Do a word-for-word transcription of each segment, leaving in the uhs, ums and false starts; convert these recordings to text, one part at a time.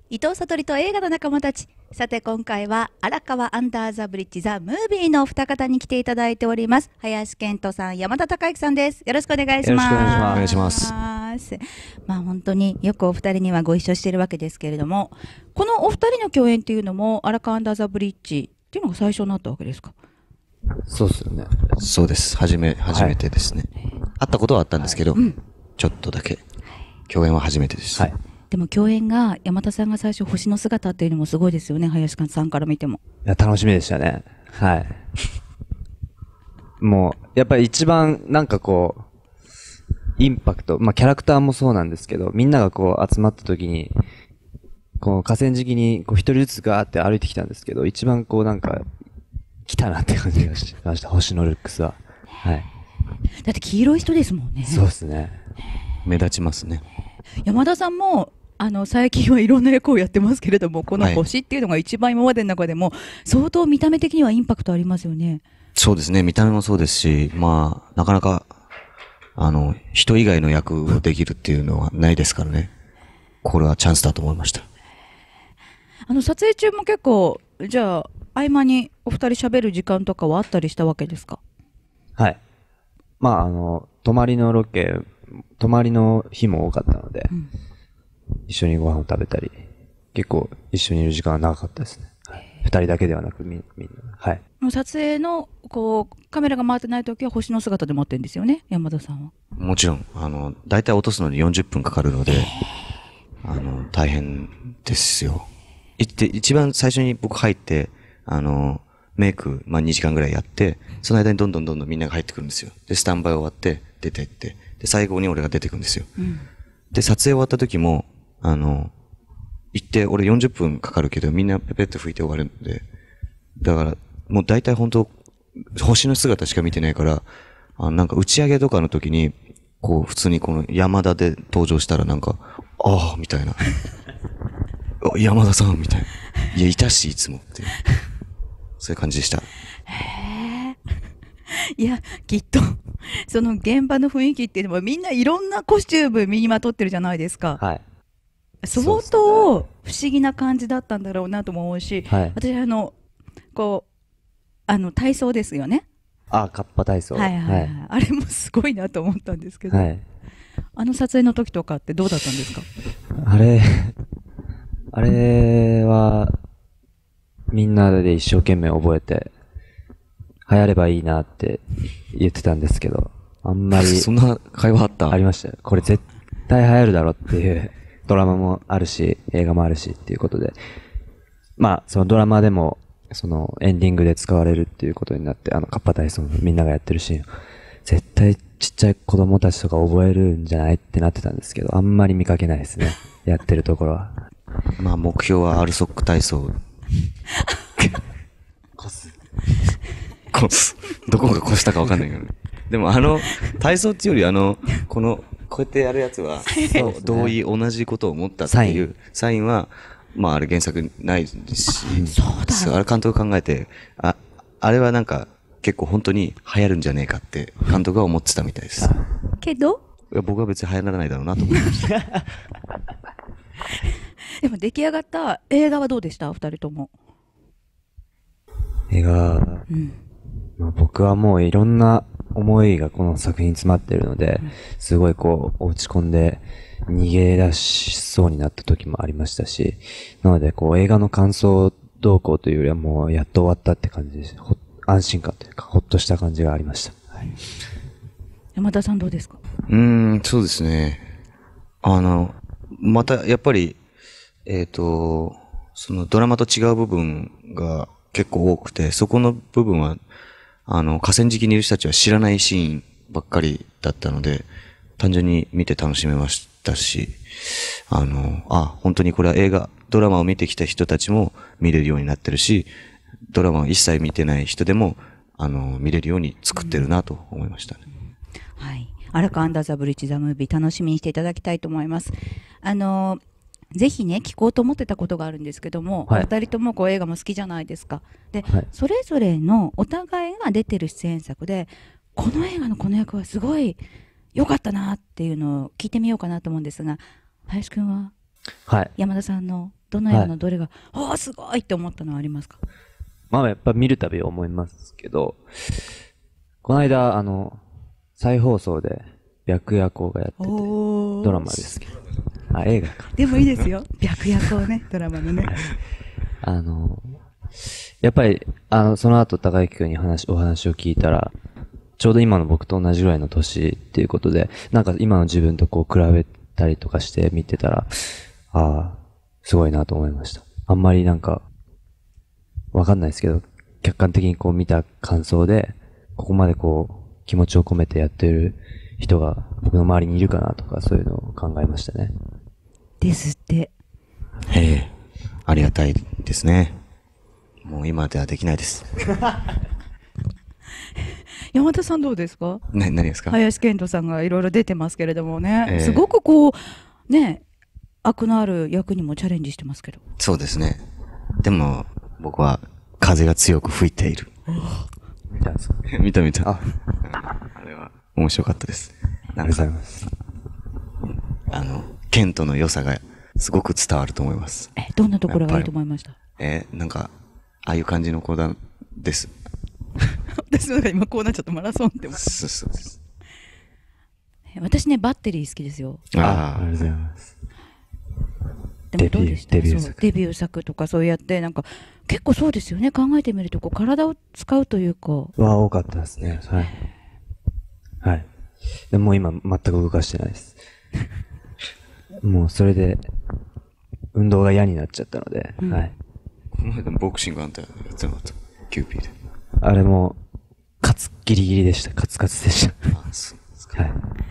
伊藤悟と映画の仲間たち。さて今回は荒川アンダーザブリッジザ・ムービーのお二方に来ていただいております。林遣都さん、山田孝之さんです。よろしくお願いします。 よろしくお願いします。 お願いします。 まあ本当によくお二人にはご一緒しているわけですけれども、このお二人の共演っていうのも荒川アンダーザブリッジっていうのが最初になったわけですか？ そうですよね。 そうです。初め、初めてですね。はい、会ったことはあったんですけど、はい、ちょっとだけ。共演は初めてです。はい。 でも共演が山田さんが最初星の姿っていうのもすごいですよね、林さんから見ても。 いや、楽しみでしたね。はい。もう、やっぱり一番なんかこう、インパクト、まあキャラクターもそうなんですけど、みんながこう集まった時に、こう河川敷にこう一人ずつガーって歩いてきたんですけど、一番こうなんか、来たなって感じがしました、星のルックスは。はい。 だって黄色い人ですもんね。 そうですね。 目立ちますね。 山田さんも、あの最近はいろんな役をやってますけれども、この星っていうのが一番今までの中でも相当見た目的にはインパクトありますよね。 そうですね、見た目もそうですし、まあなかなかあの人以外の役をできるっていうのはないですからね。これはチャンスだと思いました。 あの撮影中も結構じゃあ合間にお二人喋る時間とかはあったりしたわけですか？ はい。まああの泊まりのロケ、泊まりの日も多かったので。うん、一緒にご飯を食べたり、結構一緒にいる時間は長かったですね。二人だけではなくみ、みんな。はい。 もう撮影の、こう、カメラが回ってない時は星の姿で待ってるんですよね、山田さんは。 もちろん、あの、大体落とすのによんじゅっぷんかかるので、あの、大変ですよ。いって、一番最初に僕入って、あの、メイク、まあにじかんぐらいやって、その間にどんどんどんどんみんなが入ってくるんですよ。で、スタンバイ終わって、出てって、で、最後に俺が出てくるんですよ。うん、で、撮影終わった時も、あの、行って、俺よんじゅっぷんかかるけど、みんなペペッと拭いて終わるんで、だから、もう大体本当星の姿しか見てないから、あなんか打ち上げとかの時に、こう、普通にこの山田で登場したらなんか、ああ、みたいな。山田さん、みたいな。いや、いたし、いつもって。そういう感じでした。 へー。いや、きっと、その現場の雰囲気っていうのはみんないろんなコスチューム身にまとってるじゃないですか。 はい。 相当不思議な感じだったんだろうなとも思うし、はい、私あのこうあの体操ですよね。 あ、カッパ体操。 はいはい、はい、あれもすごいなと思ったんですけど、はい、あの撮影の時とかってどうだったんですか？ あれあれはみんなで一生懸命覚えて流行ればいいなって言ってたんですけど、あんまりそんな会話あった？ ありましたよ。これ絶対流行るだろっていうドラマもあるし、映画もあるしっていうことで。まあ、そのドラマでも、そのエンディングで使われるっていうことになって、あの、カッパ体操のみんながやってるシーン、絶対ちっちゃい子供たちとか覚えるんじゃないってなってたんですけど、あんまり見かけないですね。やってるところは。 まあ、目標はアルソック体操。こす。こす。どこが越したかわかんないけどね。でもあの、体操っていうよりあの、この、こうやってやるやつは、同意、同じことを思ったっていうサインは、まああれ原作ないですし、 そうだ。 あれ監督考えて、あ、あれはなんか結構本当に流行るんじゃねえかって監督は思ってたみたいです。 けど？ いや僕は別に流行らないだろうなと思いました。 でも出来上がった映画はどうでした？二人とも。 映画、うん、まあ、僕はもういろんな思いがこの作品に詰まっているので、すごいこう落ち込んで逃げ出しそうになった時もありましたし、なのでこう映画の感想動向というよりはもうやっと終わったって感じです。ほ安心感というかほっとした感じがありました。はい、 山田さんどうですか？ うーん、そうですね。あの、またやっぱり、えっと、そのドラマと違う部分が結構多くて、そこの部分はあの、河川敷にいる人たちは知らないシーンばっかりだったので、単純に見て楽しめましたし、あの、あ、本当にこれは映画、ドラマを見てきた人たちも見れるようになってるし、ドラマを一切見てない人でも、あの、見れるように作ってるなと思いましたね。 うん、はい。荒川アンダーザブリッジザムービー楽しみにしていただきたいと思います。あの、ぜひね聞こうと思ってたことがあるんですけども、はい、お二人ともこう映画も好きじゃないですか。で、はい、それぞれのお互いが出てる出演作でこの映画のこの役はすごい良かったなっていうのを聞いてみようかなと思うんですが、林くんは、はい、山田さんのどのようなどれが、はい、おーすごいって思ったのはありますか？ まあやっぱ見るたび思いますけど、この間あの再放送で白夜行がやっててドラマですけど、あ映画か。 でもいいですよ。白夜行ね、ドラマのね。 あのやっぱりあのその後高木君に話お話を聞いたら、ちょうど今の僕と同じぐらいの年っていうことで、なんか今の自分とこう比べたりとかして見てたら、ああすごいなと思いました。あんまりなんかわかんないですけど、客観的にこう見た感想で、ここまでこう気持ちを込めてやってる人が僕の周りにいるかなとか、そういうのを考えましたね。 ですって。 へえ、ありがたいですね。もう今ではできないです。 山田さんどうですか？ な、何ですか？ 林遣都さんがいろいろ出てますけれどもね、えー、すごくこうね、悪のある役にもチャレンジしてますけど。 そうですね。でも僕は風が強く吹いている。見たんですか？見た見た。あ、あれは面白かったです。 ありがとうございます。 あのケントの良さがすごく伝わると思います。 え、どんなところがいいと思いました？ えー、なんかああいう感じの子だです。 私なんか今こうなっちゃった、マラソンって思って。 そうそうです。 私ねバッテリー好きですよ。 ああ、ありがとうございます。 でもどうでした？デビュー作。デビュー作とかそうやってなんか結構そうですよね。考えてみるとこう体を使うというか。 は多かったですね。はい。はい。でも今全く動かしてないです。もうそれで運動が嫌になっちゃったので、うん、はい。 この間ボクシングあんたやってなかった？キューピーで。 あれもカツギリギリでした。カツカツでした。 あ、そうですか。はい。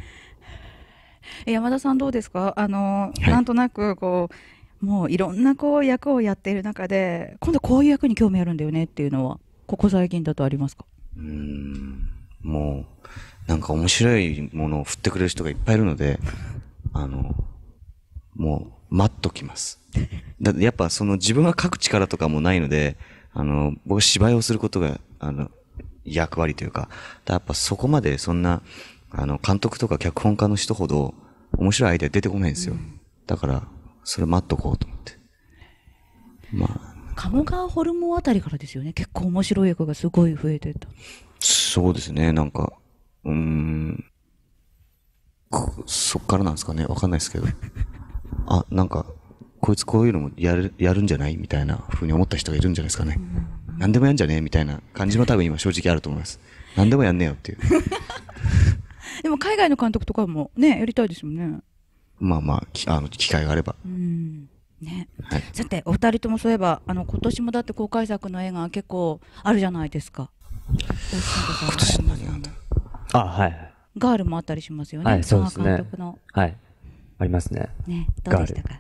山田さんどうですか？あの、はい、なんとなくこうもういろんなこう役をやっている中で今度こういう役に興味あるんだよねっていうのはここ最近だとありますか？ うーん、もうなんか面白いものを振ってくれる人がいっぱいいるので、あのもう待っときます。だやっぱその自分が書く力とかもないので、あの僕芝居をすることがあの役割というか、だやっぱそこまでそんなあの監督とか脚本家の人ほど面白いアイデア出てこないんですよ。うん、だからそれ待っとこうと思って。まあ鴨川ホルモンあたりからですよね。結構面白い役がすごい増えてた。 そうですね。なんかうーんそっからなんですかね。わかんないですけど。あ、なんかこいつこういうのもやるやるんじゃないみたいな風に思った人がいるんじゃないですかね。うん、何でもやんじゃねえみたいな感じも多分今正直あると思います。何でもやんねえよっていう。 でも海外の監督とかもねやりたいですもんね。 まあまああの機会があれば。 うんね。 はい、 さてお二人ともそういえばあの今年もだって公開作の映画結構あるじゃないですか。 今年何なんだ。 あ、はい。 ガールもあったりしますよね。 はい、そうですね。 監督の。 はい。ありますね。 ね、どうでしたか。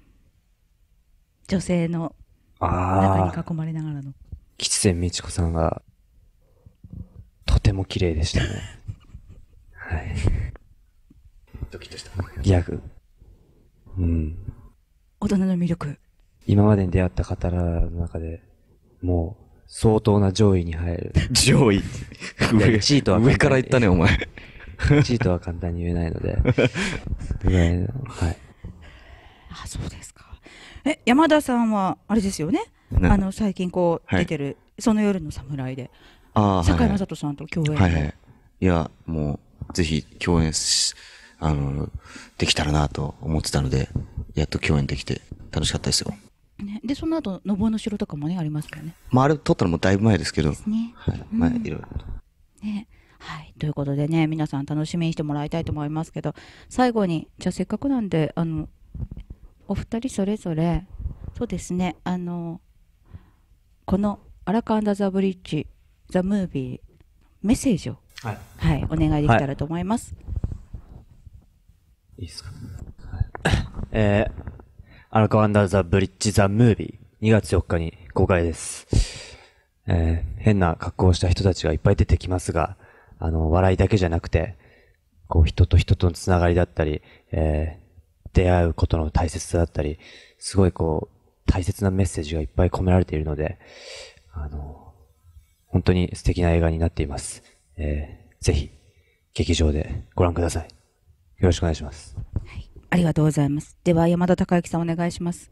女性の中に囲まれながらの。 吉瀬美智子さんがとても綺麗でしたね。はい。 ドキッとした。 ギャグ。うん。 大人の魅力。 今までに出会った方の中でもう相当な上位に入る。 上位上チートは上から言ったねお前。 チートは簡単に言えないので。ぐらいの、はい。 あ、そうですか。え、山田さんはあれですよね。あの最近こう出てる、はい、その夜の侍で。ああ、堺雅人さんと共演。 はいはい。いやもうぜひ共演しあのできたらなと思ってたので、やっと共演できて楽しかったですよ。 ね、でその後のぼの城とかもねありますからね。 まああれ撮ったのもだいぶ前ですけど。 ですね。 はい。まあいろいろと。 ね。はい、ということでね皆さん楽しみにしてもらいたいと思いますけど、最後にじゃあせっかくなんであのお二人それぞれそうですねあのこのアラカンダザブリッジザムービーメッセージを、はいはい、お願いできたらと思います。はい、いいですか。はい、えー、アラカンダザブリッジザムービーにがつよっかに公開です。えー、変な格好をした人たちがいっぱい出てきますが、あの、笑いだけじゃなくて、こう、人と人とのつながりだったり、えー、出会うことの大切さだったり、すごいこう、大切なメッセージがいっぱい込められているので、あの、本当に素敵な映画になっています。えー、ぜひ、劇場でご覧ください。よろしくお願いします。 はい、ありがとうございます。では、山田孝之さんお願いします。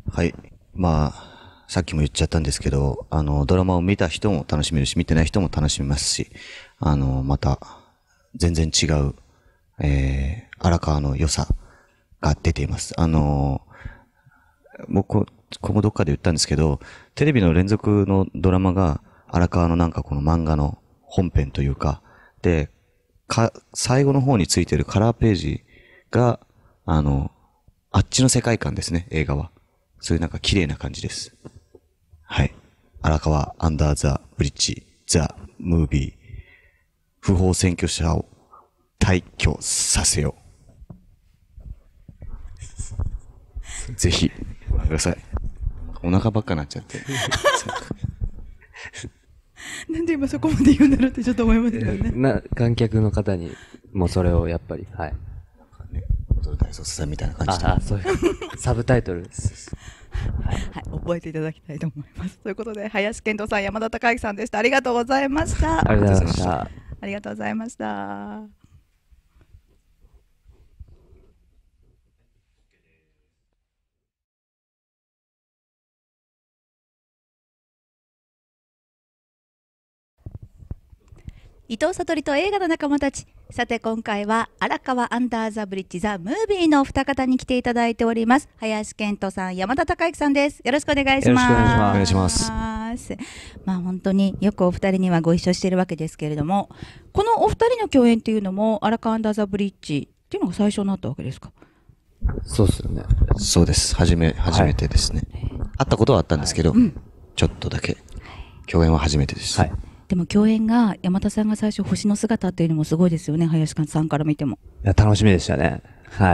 はい。まあ、さっきも言っちゃったんですけど、あの、ドラマを見た人も楽しめるし、見てない人も楽しめますし、あの、また、全然違う、えー、荒川の良さが出ています。あの、もうこ、ここどっかで言ったんですけど、テレビの連続のドラマが、荒川のなんかこの漫画の本編というか、で、か、最後の方についてるカラーページが、あの、あっちの世界観ですね、映画は。そういうなんか綺麗な感じです。はい。荒川アンダーザブリッジ、ザ・ムービー、不法占拠者を退去させよう。ぜひ、ご覧ください。お腹ばっかなっちゃって。 なんで今そこまで言うんだろうってちょっと思いましたよね。 な、観客の方にもそれをやっぱり、はい。 ね、踊る大捜査線みたいな感じで。 ああ、そういう。サブタイトルです。 はい、はい、覚えていただきたいと思います。ということで、林健人さん、山田孝之さんでした。ありがとうございました。 ありがとうございました。 ありがとうございました。伊藤悟と映画の仲間たち。さて今回は荒川アンダーザブリッジザ・ムービーの二方に来ていただいております。林健人さん、山田孝之さんです。よろしくお願いします。 よろしくお願いします。 まあ本当によくお二人にはご一緒しているわけですけれども、このお二人の共演っていうのも荒川アンダーザブリッジっていうのが最初になったわけですか？ そうですよね。 そうです。はじめ、初めてですね。はい、会ったことはあったんですけど、はい、ちょっとだけ共演は初めてです。はい。 でも共演が山田さんが最初星の姿っていうのもすごいですよね、林さんから見ても。 いや、楽しみでしたね。はい。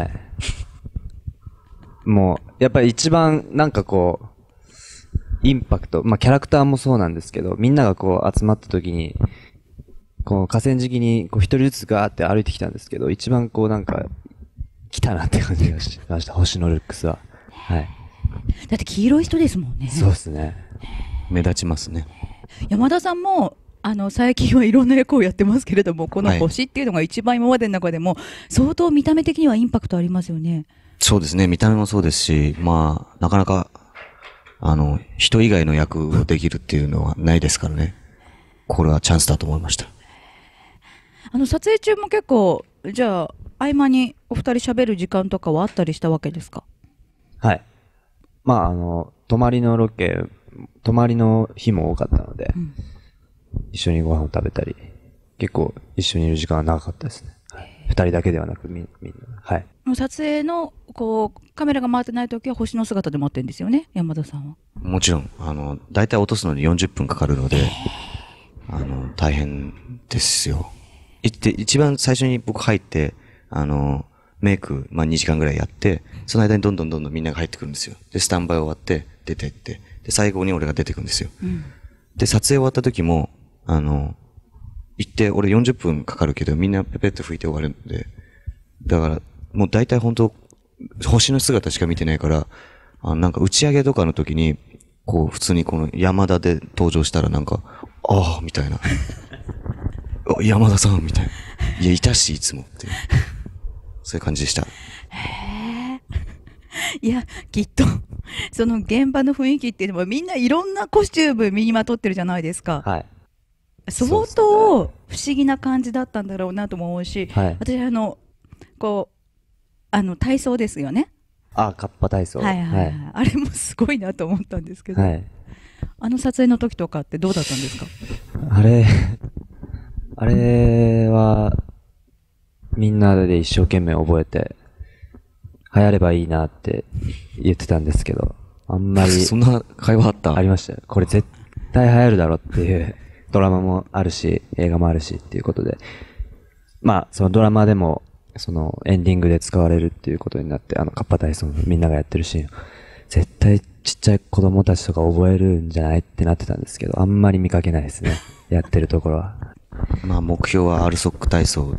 もう、やっぱり一番なんかこう、インパクト、まあキャラクターもそうなんですけど、みんながこう集まった時に、こう河川敷にこう一人ずつガーって歩いてきたんですけど、一番こうなんか、来たなって感じがしました、星のルックスは。はい。 だって黄色い人ですもんね。 そうですね。 目立ちますね。 山田さんも、あの最近はいろんな役をやってますけれども、この星っていうのが一番今までの中でも相当見た目的にはインパクトありますよね。 そうですね、見た目もそうですし、まあなかなかあの人以外の役をできるっていうのはないですからね。これはチャンスだと思いました。 あの撮影中も結構じゃあ合間にお二人喋る時間とかはあったりしたわけですか？ はい。まああの泊まりのロケ、泊まりの日も多かったので。うん、一緒にご飯を食べたり、結構一緒にいる時間は長かったですね。二人だけではなくみんな。はい。 撮影のこうカメラが回ってない時は星の姿で待ってるんですよね、山田さんは。 もちろん、あの大体落とすのによんじゅっぷんかかるので、あの大変ですよ。行って一番最初に僕入ってあのメイクまあにじかんぐらいやって、その間にどんどんどんどんみんなが入ってくるんですよ。でスタンバイ終わって出てって、で最後に俺が出てくるんですよ。うん、で撮影終わった時も。あの、行って、俺よんじゅっぷんかかるけど、みんなペペッと拭いて終わるんで、だから、もう大体本当星の姿しか見てないから、あなんか打ち上げとかの時に、こう、普通にこの山田で登場したらなんか、ああ、みたいな。山田さん、みたいな。いや、いたし、いつもって。そういう感じでした。 へー。いや、きっと、その現場の雰囲気っていうのはみんないろんなコスチューム身にまとってるじゃないですか。はい。相当不思議な感じだったんだろうなとも思うし、はい、私あのこうあの体操ですよね。 あ、カッパ体操。 はいはい、はい、あれもすごいなと思ったんですけど、はい、あの撮影の時とかってどうだったんですか？ あれあれはみんなで一生懸命覚えて流行ればいいなって言ってたんですけど、あんまりそんな会話あった？ ありましたよ。これ絶対流行るだろっていうドラマもあるし、映画もあるしっていうことで、まあ、そのドラマでも、そのエンディングで使われるっていうことになって、あの、カッパ体操のみんながやってるシーン、絶対ちっちゃい子供たちとか覚えるんじゃないってなってたんですけど、あんまり見かけないですね。やってるところは。 まあ、目標はアルソック体操。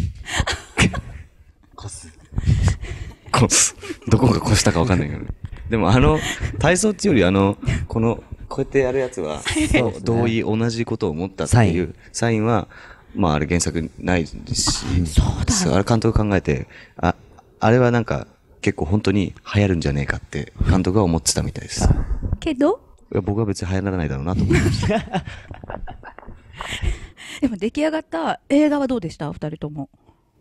コス。 コス。どこが越したかわかんないけどね。でもあの、体操っていうよりあの、この、こうやってやるやつは、同意、同じことを思ったっていうサインは、まああれ原作ないですし、 そうだ。 あれ監督考えて、あ、あれはなんか、 結構本当に流行るんじゃねえかって監督は思ってたみたいです。 けどいや僕は別に流行らないだろうなと思いました。 でも出来上がった映画はどうでした二人とも。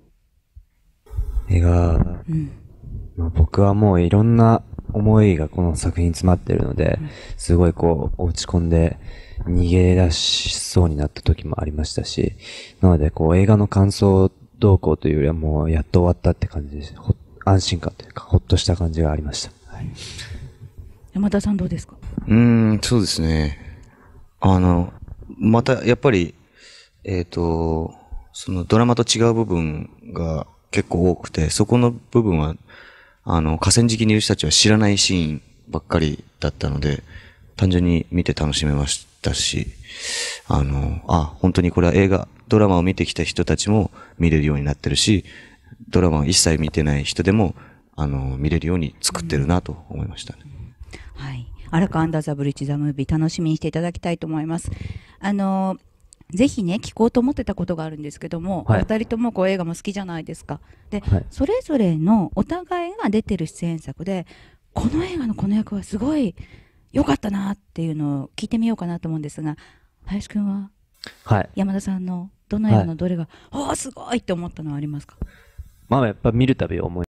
映画、 うん、 まあ、僕はもういろんな思いがこの作品に詰まってるので、うん、すごいこう落ち込んで逃げ出しそうになった時もありましたし、なのでこう映画の感想動向というよりはもうやっと終わったって感じです。安心感というかほっとした感じがありました。はい、 山田さんどうですか？ うーん、そうですね。あの、またやっぱり、えっと、そのドラマと違う部分が結構多くて、そこの部分は、あの、河川敷にいる人たちは知らないシーンばっかりだったので、単純に見て楽しめましたし、あの、あ、本当にこれは映画、ドラマを見てきた人たちも見れるようになってるし、ドラマを一切見てない人でも、あの、見れるように作ってるなと思いましたね。 うん、はい。荒川アンダーザブリッジザムービー楽しみにしていただきたいと思います。あの、ぜひね、聞こうと思ってたことがあるんですけども、はい、お二人ともこう映画も好きじゃないですか。で、はい、それぞれのお互いが出てる出演作で、この映画のこの役はすごい良かったなっていうのを聞いてみようかなと思うんですが、林くんは、はい、山田さんのどの映画のどれが、はい、おーすごいって思ったのはありますか？ まあやっぱ見るたび思い